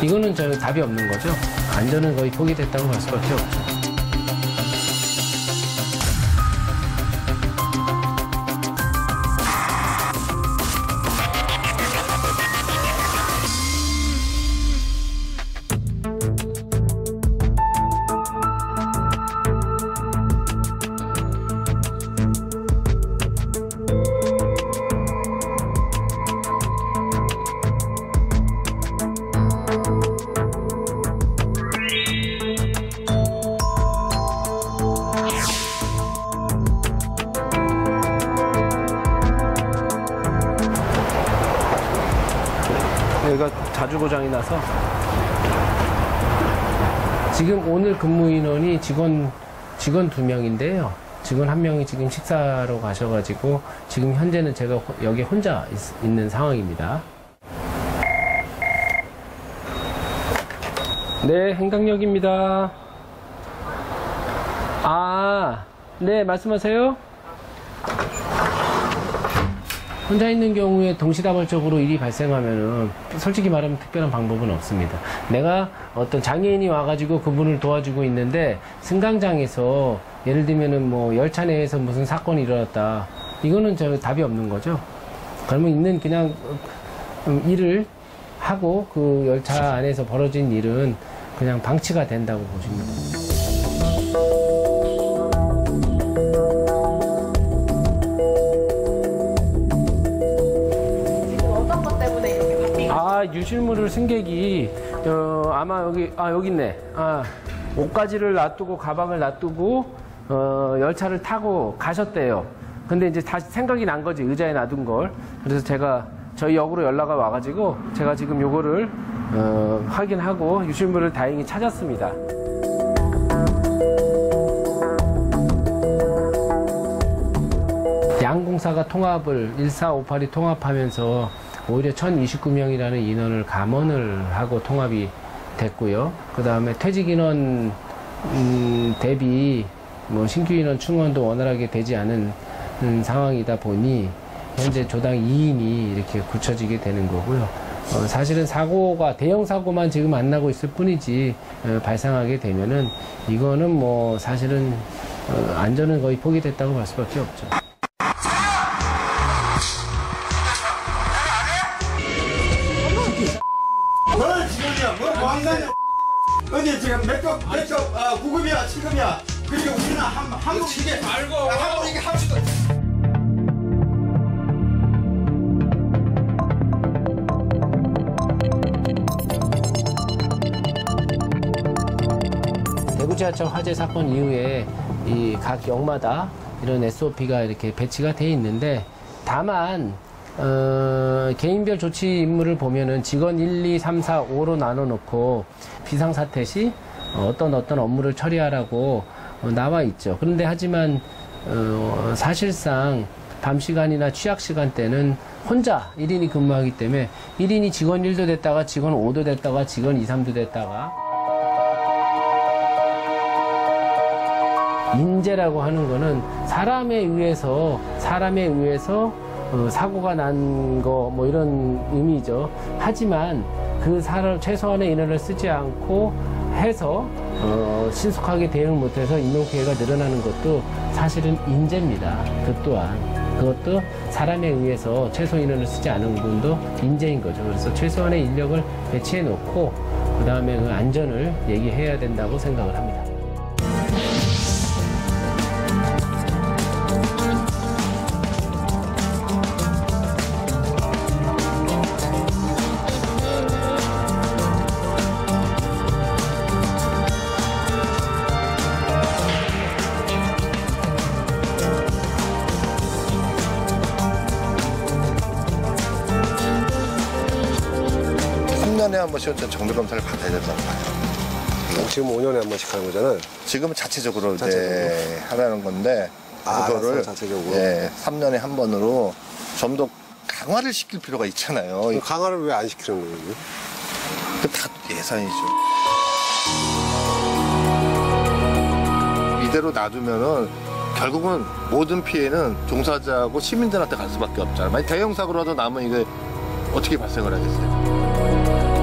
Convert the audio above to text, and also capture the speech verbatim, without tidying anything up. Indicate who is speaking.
Speaker 1: 이거는 저 답이 없는 거죠. 안전은 거의 포기됐다고 할 수밖에 없죠. 여기가 자주 고장이 나서 지금 오늘 근무 인원이 직원 직원 두 명인데요. 직원 한 명이 지금 식사로 가셔가지고 지금 현재는 제가 여기 혼자 있, 있는 상황입니다. 네, 행당역입니다. 아, 네, 말씀하세요. 혼자 있는 경우에 동시다발적으로 일이 발생하면은 솔직히 말하면 특별한 방법은 없습니다. 내가 어떤 장애인이 와가지고 그분을 도와주고 있는데 승강장에서 예를 들면은 뭐 열차 내에서 무슨 사건이 일어났다. 이거는 저 답이 없는 거죠. 그러면 있는 그냥 일을 하고 그 열차 안에서 벌어진 일은 그냥 방치가 된다고 보시면 됩니다. 유실물을 승객이 어, 아마 여기 아 여기 있네. 아, 옷가지를 놔두고 가방을 놔두고 어, 열차를 타고 가셨대요. 근데 이제 다시 생각이 난 거지, 의자에 놔둔 걸. 그래서 제가 저희 역으로 연락이 와가지고 제가 지금 요거를 어, 확인하고 유실물을 다행히 찾았습니다. 양공사가 통합을 일사오팔이 통합하면서 오히려 천이십구 명이라는 인원을 감원을 하고 통합이 됐고요. 그 다음에 퇴직 인원 음, 대비 뭐 신규 인원 충원도 원활하게 되지 않은 음, 상황이다 보니 현재 조당 이 인이 이렇게 굳혀지게 되는 거고요. 어, 사실은 사고가 대형 사고만 지금 안 나고 있을 뿐이지 어, 발생하게 되면은 이거는 뭐 사실은 어, 안전은 거의 포기됐다고 볼 수밖에 없죠.
Speaker 2: 뭘 지금이야? 뭐 왕관이야? 어디 지금 몇급 몇급 아 구 급이야 칠 급이야? 그러니까 우리는 한한번 이게 말고 한번 이게 합시다.
Speaker 1: 대구 지하철 화재 사건 이후에 이 각 역마다 이런 에스오피가 이렇게 배치가 돼 있는데 다만 어, 개인별 조치 임무를 보면은 직원 일, 이, 삼, 사, 오로 나눠 놓고 비상사태 시 어떤 어떤 업무를 처리하라고 어, 나와 있죠. 그런데 하지만 어, 사실상 밤 시간이나 취약 시간 때는 혼자 일 인이 근무하기 때문에 일 인이 직원 일도 됐다가 직원 오도 됐다가 직원 이, 삼도 됐다가 인재라고 하는 거는 사람에 의해서 사람에 의해서 어, 사고가 난 거 뭐 이런 의미죠. 하지만 그 사람 최소한의 인원을 쓰지 않고 해서 어, 신속하게 대응을 못해서 인명 피해가 늘어나는 것도 사실은 인재입니다. 그 또한 그것도 사람에 의해서 최소 인원을 쓰지 않은 부분도 인재인 거죠. 그래서 최소한의 인력을 배치해 놓고 그 다음에 그 안전을 얘기해야 된다고 생각을 합니다.
Speaker 3: 삼 년에 한 번씩 정밀검사를 받아야 된다고 봐요.
Speaker 4: 지금 오 년에 한 번씩 하는 거잖아요.
Speaker 3: 지금은 자체적으로,
Speaker 4: 자체적으로.
Speaker 3: 이제 하라는 건데
Speaker 4: 아,
Speaker 3: 그거를
Speaker 4: 알았어, 자체적으로.
Speaker 3: 예, 삼 년에 한 번으로 좀 더 강화를 시킬 필요가 있잖아요.
Speaker 4: 강화를 왜 안 시키는 거예요?
Speaker 3: 그 다 예산이죠. 이대로 놔두면은 결국은 모든 피해는 종사자하고 시민들한테 갈 수밖에 없잖아요. 만약 대형 사고라도 나면 이게 어떻게 발생을 하겠어요?